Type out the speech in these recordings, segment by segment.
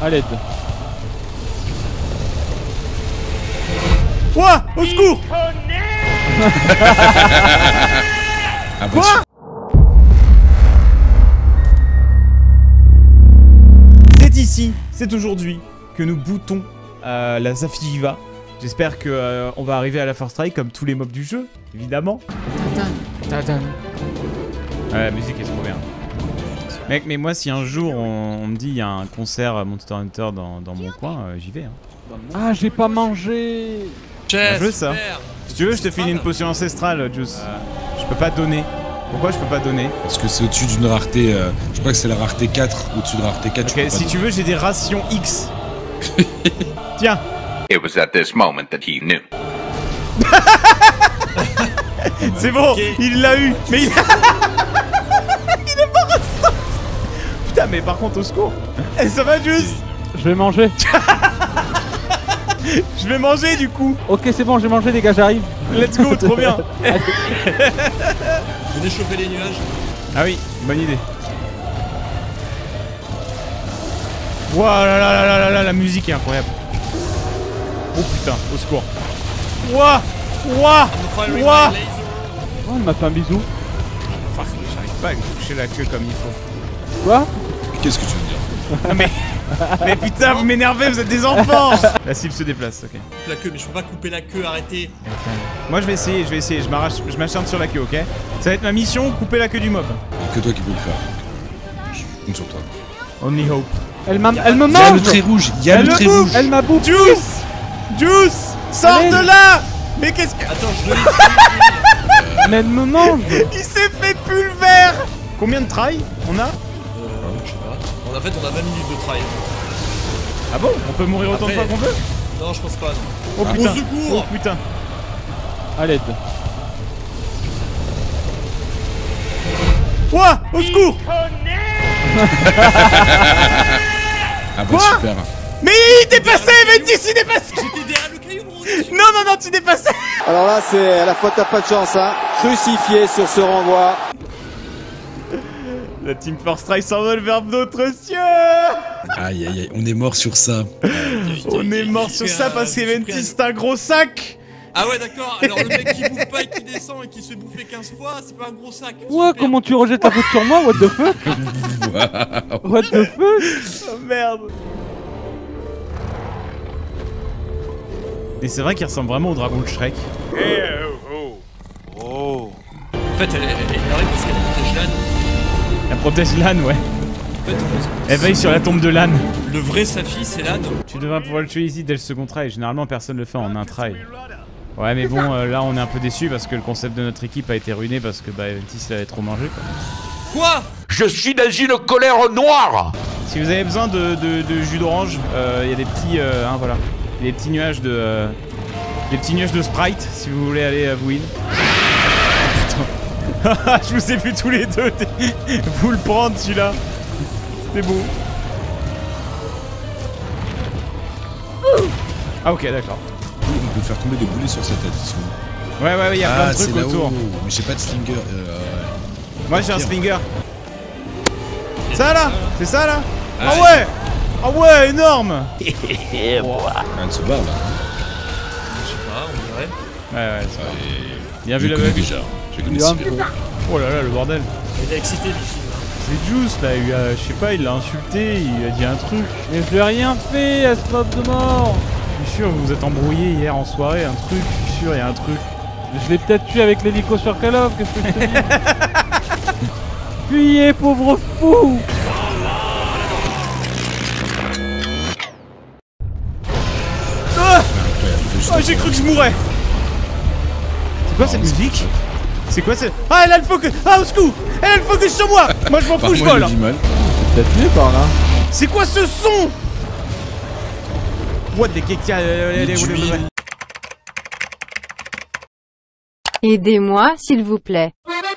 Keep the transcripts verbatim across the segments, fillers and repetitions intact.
À l'aide. Ouah, au secours. Ah bah, Quoi? C'est ici, c'est aujourd'hui que nous bootons euh, la Safi'jiiva. J'espère que euh, on va arriver à la First Try comme tous les mobs du jeu, évidemment. Ouais, la musique est trop bien. Mec, mais moi si un jour on, on me dit il y a un concert Monster Hunter dans, dans mon coin, euh, j'y vais. Hein. Ah, j'ai pas mangé. Bien joué, ça. Si tu veux, je te file une potion ancestrale, Juice. Euh, je peux pas donner. Pourquoi je peux pas donner? parce que c'est au-dessus d'une rareté. Euh, je crois que c'est la rareté quatre. Au-dessus de la rareté quatre. Ok, si tu veux, j'ai des rations X. Tiens. It was at this moment that he knew. C'est bon, okay. Il l'a eu. Mais il, il est pas restant. Putain, mais par contre, au secours. Eh, ça va, Juice? Je vais manger. Je vais manger du coup. Ok, c'est bon, j'ai mangé, les gars, j'arrive. Let's go, trop bien. Venez choper les nuages. Ah oui, bonne idée. Waouh là là là là là là, la musique est incroyable. Oh putain, au secours. Waouh, waouh, waouh. Oh, il m'a fait un bisou. Fuck, j'arrive pas à lui toucher la queue comme il faut. Quoi? Qu'est-ce que tu veux dire? Non mais... Mais putain, vous m'énervez, vous êtes des enfants. La cible se déplace, ok. Coupe la queue, mais je peux pas couper la queue, arrêtez. Moi je vais essayer, je vais essayer, je m'arrache, je m'acharne sur la queue, ok. Ça va être ma mission, couper la queue du mob. Que toi qui peux le faire. Je compte sur toi. Only hope. Elle, m'a, elle me Il y a le mange. trait rouge, il y a Elle le le trait bouffe. rouge. Elle m'a bouffé. Juice, Juice, sors Allez. de là. Mais qu'est-ce que... Attends, je le Mais elle me mange. Il s'est fait pulvère. Combien de try on a? Euh, je sais pas. En fait, on a vingt minutes de try. Ah bon? On peut mourir autant Après... de fois qu'on veut? Non, je pense pas. Oh Ah, putain. au secours. Oh putain. À l'aide. Ouah, au secours. Ah bah Quoi? super. Mais il dépassait, Ventis, il dépassait. J'étais derrière le caillou, bro. Non, non, non, tu dépassais. Alors là, c'est à la fois t'as pas de chance, hein. Crucifié sur ce renvoi. La team First Try s'envole vers d'autres cieux. Aïe aïe aïe, on est mort sur ça. On est mort sur ça parce que Ventis c'est un gros sac. Ah ouais, d'accord. Alors le mec qui bouffe pas et qui descend et qui se fait bouffer quinze fois, c'est pas un gros sac. Ouais, Super. comment tu rejettes la faute sur moi? What the fuck? What the fuck? Oh merde. Et c'est vrai qu'il ressemble vraiment au dragon de Shrek. Hey, oh, oh, oh. En fait, elle, elle, elle est énervée parce qu'elle protège l'âne. Elle protège l'âne, ouais. En fait, Elle veille sur la tombe de l'âne. le vrai Safi, c'est l'âne. Tu devrais pouvoir le tuer ici dès le second try. Généralement, personne le fait en un try. Ouais, mais bon, euh, là, on est un peu déçus parce que le concept de notre équipe a été ruiné parce que bah, Ventis l'avait trop mangé, quoi. Quoi? Je suis dans une colère noire. Si vous avez besoin de, de, de jus d'orange, il euh, y a des petits, euh, hein, voilà, y a des petits nuages de, euh, des petits nuages de Sprite si vous voulez aller à vous in. Oh, putain, je vous ai vu tous les deux, vous le prendre celui-là, c'était beau. Ah ok, d'accord. On peut faire tomber des boulets sur sa tête. Ils sont... Ouais ouais, il y a ah, plein de trucs autour. Mais j'ai pas de slinger. Euh, Moi j'ai un slinger. Ça là, c'est ça là. Ah, Ah ouais. Ah ouais, énorme. Rien de se barre là. Je sais pas, on dirait. Ouais ouais, c'est Et... bien je vu la connais meuf. déjà. Je connais Il a un si bien. Oh là là, le bordel. Il est excité d'ici. C'est Juice là, il a, je sais pas, il l'a insulté, il a dit un truc. Mais je lui ai rien fait à ce mob de mort. Je suis sûr, vous vous êtes embrouillé hier en soirée, un truc, je suis sûr, il y a un truc. Je l'ai peut-être tué avec l'hélico sur Call of, qu'est-ce que je te dis? Fuyez, pauvre fou! Ah oh, j'ai cru que je mourais. C'est quoi cette musique? C'est quoi cette... Ah, elle a le focus. Ah, au secours. Elle a le focus sur moi. Moi, je m'en fous, je vole. T'as tué par là? C'est quoi ce son? What the cake? Aidez-moi, s'il vous plaît.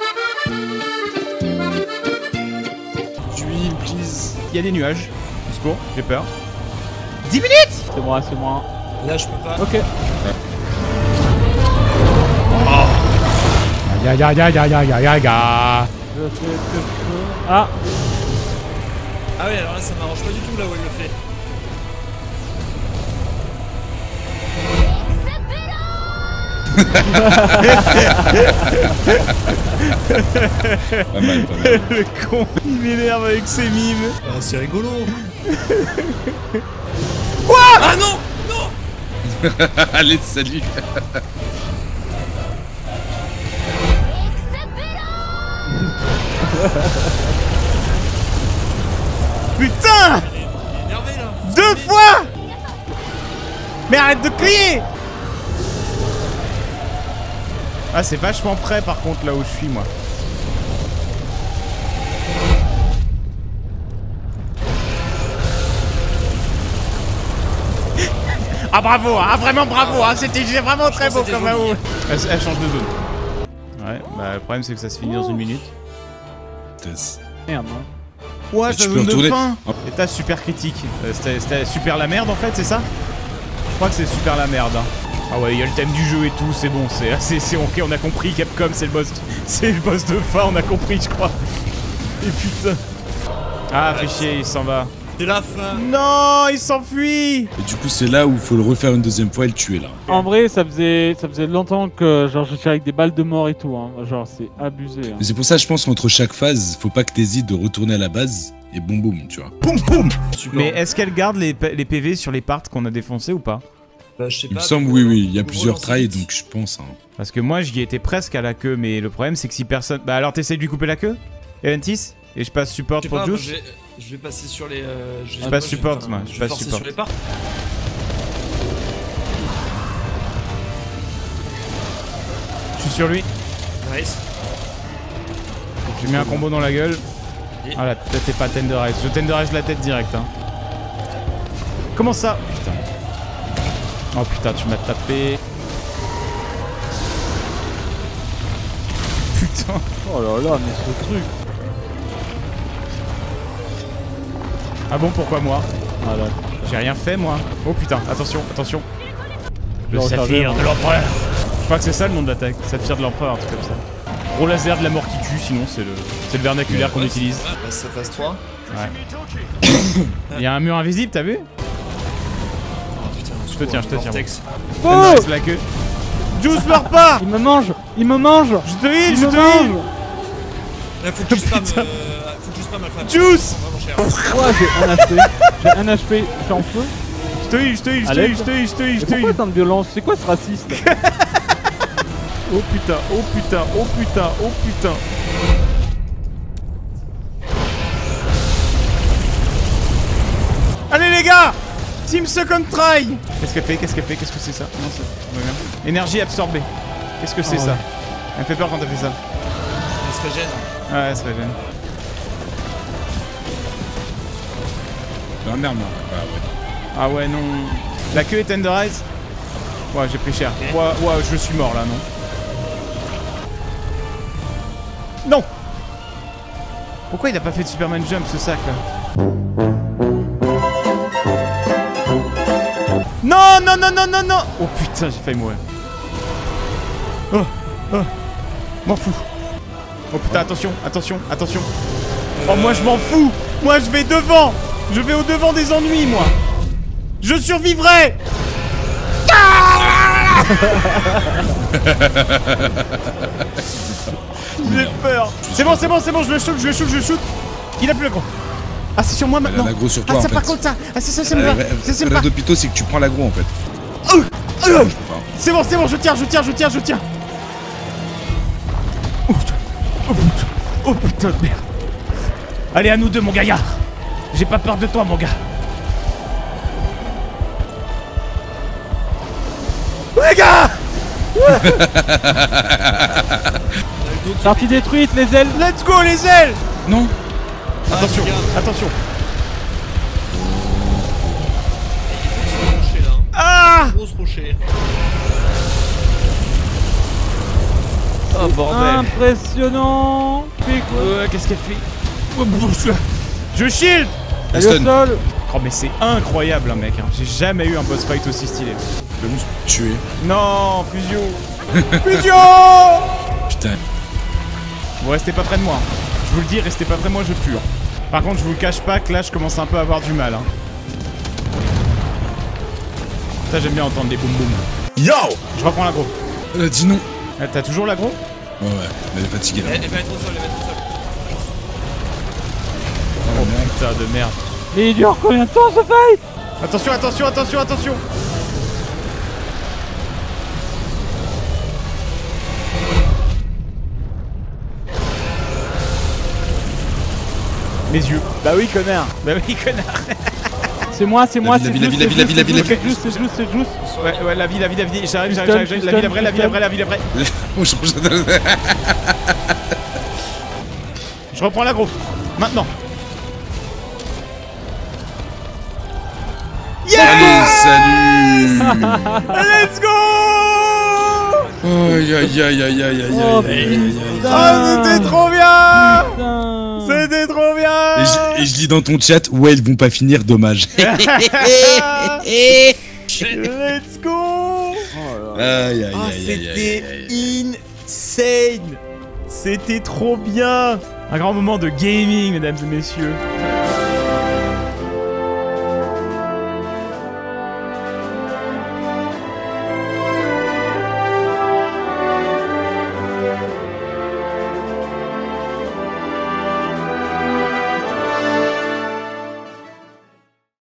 D'huile, please. Il y a des nuages. Au secours, j'ai peur. dix minutes. C'est moi, c'est moi. Là, je peux pas. Ok. Ya ya ya ya ya ya ya ya. Je fais ce que je peux. Ah! Ah ouais, alors là, ça m'arrange pas du tout là où elle le fait. Pas mal, pas mal. Le con, il m'énerve avec ses mimes. Ah, c'est rigolo. Quoi? Ah non, non. Allez, salut. Putain! Énervé là. Deux fois! Mais arrête de crier! Ah, c'est vachement près par contre là où je suis moi. Ah bravo, ah vraiment bravo, ah c'était vraiment très beau comme un ouf. Elle, elle change de zone. Ouais, bah le problème c'est que ça se finit dans une minute. Merde, hein. Ouais, tu ça peux zone de retourner. fin. État super critique. Euh, C'était c'était super la merde en fait, c'est ça? Je crois que c'est super la merde. Hein. Ah ouais, il y a le thème du jeu et tout, c'est bon, c'est c'est c'est ok, on a compris. Capcom, c'est le boss, c'est le boss de fin, on a compris, je crois. Et putain. Ah, fait chier, il s'en va. C'est la fin. Non, il s'enfuit. Et du coup, c'est là où il faut le refaire une deuxième fois et le tuer là. En vrai, ça faisait, ça faisait longtemps que genre je tirais avec des balles de mort et tout. Hein. Genre, c'est abusé. Hein. Mais c'est pour ça, je pense qu'entre chaque phase, faut pas que t'hésites de retourner à la base et boum boum, tu vois. Boum boum. Super. Mais est-ce qu'elle garde les, P- les P V sur les parts qu'on a défoncés ou pas? Bah, je sais Il pas. me semble, oui, oui, il y a plusieurs trails, donc je pense. Hein. Parce que moi, j'y étais presque à la queue, mais le problème c'est que si personne... Bah alors t'essayes de lui couper la queue, Eventis? Et je passe support Je sais pour pas, moi, Juice? je vais, je vais passer sur les. Euh, je Je passe support, moi, je Je vais passe forcer support. sur les parts. Je suis sur lui. Nice. J'ai mis un combo dans la gueule. Et- Ah la tête est pas tenderize. Je tenderize la tête direct. Hein. Comment ça? Putain. Oh putain, tu m'as tapé. Putain. Oh là là, mais ce truc. Ah bon, pourquoi moi? Voilà. J'ai rien fait moi. Oh putain, attention, attention. Le Non, saphir ça de l'empereur. Je crois que c'est ça le nom de l'attaque. Saphir de l'empereur, un truc comme ça. Gros laser de la mort qui tue, sinon c'est le, c'est le vernaculaire qu'on utilise. Bah, ça phase trois. Ouais. Il y a un mur invisible, t'as vu? Oh putain, Je te tiens, je te tiens. Vortex. Oh, Tenderize la queue. Juice meurt pas. il me mange, il me mange. Je te heal, Il je me te heal. mange. Là, faut que tu spam. euh, Faut que tu spam Alpha. Juice. Vraiment cher. Ouais, j'ai un H P. J'ai un H P. Je suis en feu. Je te heal, je te heal, je te Allez. heal, je te heal, je te heal, je Mais te pourquoi heal. tant de violence? C'est quoi ce raciste? Oh putain, oh putain, oh putain, oh putain. Allez les gars, Team Second Try. Qu'est-ce qu'elle fait? Qu'est-ce qu'elle fait? Qu'est-ce que c'est ça? Non, ça va bien. Énergie absorbée. Qu'est-ce que c'est Ah ça? ouais. Elle me fait peur quand elle fait ça. Il se régène. Ouais, ça régène. Ah merde, non. Ah ouais. Ah ouais, non. La queue est tenderize. Ouais, j'ai pris cher. Ouais, ouais, je suis mort là, non? Non. Pourquoi il a pas fait de Superman Jump ce sac là? Non, non, non, non, non, non. Oh putain, j'ai failli mourir. Oh, oh. M'en fous. Oh putain, attention, attention, attention. Oh, moi je m'en fous. Moi je vais devant. Je vais au devant des ennuis, moi. Je survivrai. J'ai peur. C'est bon, c'est bon, c'est bon, je le shoot, je le shoot, je le shoot. Il a plus l'aggro. Ah, c'est sur moi Elle a maintenant. l'aggro sur toi Ah, en ça fait. par contre, ça. Ah, c'est ça, c'est Euh, moi. euh, Ça, c'est Le pas. Radopito, c'est que tu prends l'aggro en fait. C'est bon, c'est bon, je tiens, je tiens, je tiens, je tiens. Oh putain, oh putain, oh putain de merde. Allez, à nous deux, mon gaillard. J'ai pas peur de toi, mon gars. Les gars, Partie détruite, les ailes. let's go, les ailes. Non. Attention, les gars. attention. Rocher là. Ah, Grosse rocher. oh bordel. Impressionnant. Fais quoi? Euh, qu'est-ce qu'elle fait? Oh, bouge. Je shield. Elle est au Stun. sol. Oh mais c'est incroyable, hein, mec. Hein. J'ai jamais eu un boss fight aussi stylé. Je vais me tuer. Non, Fusio. Fusio. Putain. Vous restez pas près de moi. Je vous le dis, restez pas près de moi, je pue. Par contre, je vous cache pas que là, je commence un peu à avoir du mal. Hein. Ça, j'aime bien entendre des boum boum. Yo! Je reprends l'aggro. Elle a dit non. Ah, t'as toujours l'agro? Ouais, ouais, elle est fatiguée là. Elle elle va être au sol, elle va être au sol. Oh putain de merde. Mais il dure combien de temps ce fight? Attention, attention, attention, attention. Mes yeux. Bah oui, connard. Bah oui, connard. C'est moi, c'est moi, vie, c'est la vie, la Juice, vie, la vie, la vie, la vie, c'est Juice, c'est Juice, c'est Juice. Ouais, ouais, la vie, la vie, la vie. J'arrive, j'arrive, j'arrive, j'arrive. La vie, la vraie, la vie, la vraie, la vie, la vraie. Je reprends l'agro. Maintenant. Allez, salut. Let's go. Aïe aïe aïe aïe aïe aïe aïe Oh, aïe aïe. Oh, c'était trop bien. Putain. C'était trop bien. Et je, et je lis dans ton chat, ouais, ils vont pas finir, dommage. Let's go. Aïe aïe Ah, aïe aïe aïe aïe. c'était insane. C'était trop bien. Un grand moment de gaming, mesdames et messieurs.